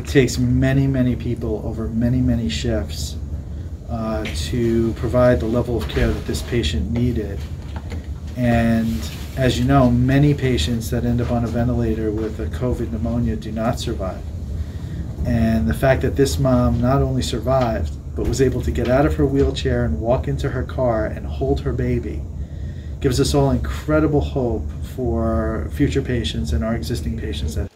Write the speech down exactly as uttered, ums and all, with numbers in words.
It takes many, many people over many, many shifts uh, to provide the level of care that this patient needed. And as you know, many patients that end up on a ventilator with a COVID pneumonia do not survive. And the fact that this mom not only survived, but was able to get out of her wheelchair and walk into her car and hold her baby gives us all incredible hope for future patients and our existing patients that